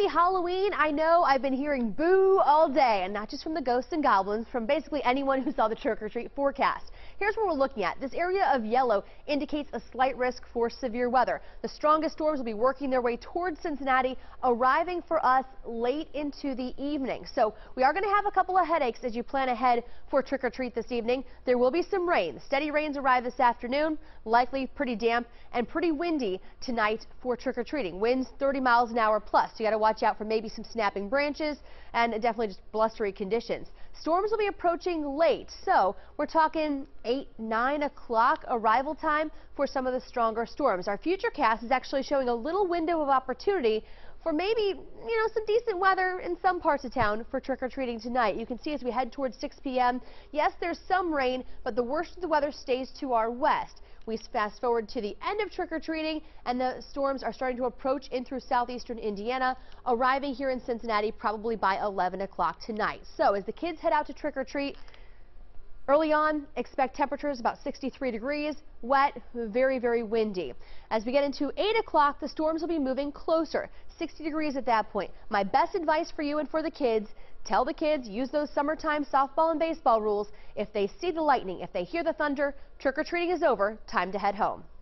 Happy Halloween. I know I've been hearing boo all day, and not just from the ghosts and goblins, from basically anyone who saw the trick-or-treat forecast. Here's what we're looking at. This area of yellow indicates a slight risk for severe weather. The strongest storms will be working their way towards Cincinnati, arriving for us late into the evening. So we are going to have a couple of headaches as you plan ahead for trick-or-treat this evening. There will be some rain. Steady rains arrive this afternoon, likely pretty damp and pretty windy tonight for trick-or-treating. Winds 30 miles an hour plus. So you got to watch out for maybe some snapping branches and definitely just blustery conditions. Storms will be approaching late, so we're talking 8, 9 o'clock arrival time for some of the stronger storms. Our futurecast is actually showing a little window of opportunity for maybe, some decent weather in some parts of town for trick-or-treating tonight. You can see as we head towards 6 p.m., yes, there's some rain, but the worst of the weather stays to our west. We fast forward to the end of trick-or-treating, and the storms are starting to approach in through southeastern Indiana, arriving here in Cincinnati probably by 11 o'clock tonight. So as the kids head out to trick-or-treat, early on, expect temperatures about 63 degrees, wet, very, very windy. As we get into 8 o'clock, the storms will be moving closer, 60 degrees at that point. My best advice for you and for the kids, tell the kids, use those summertime softball and baseball rules. If they see the lightning, if they hear the thunder, trick-or-treating is over, time to head home.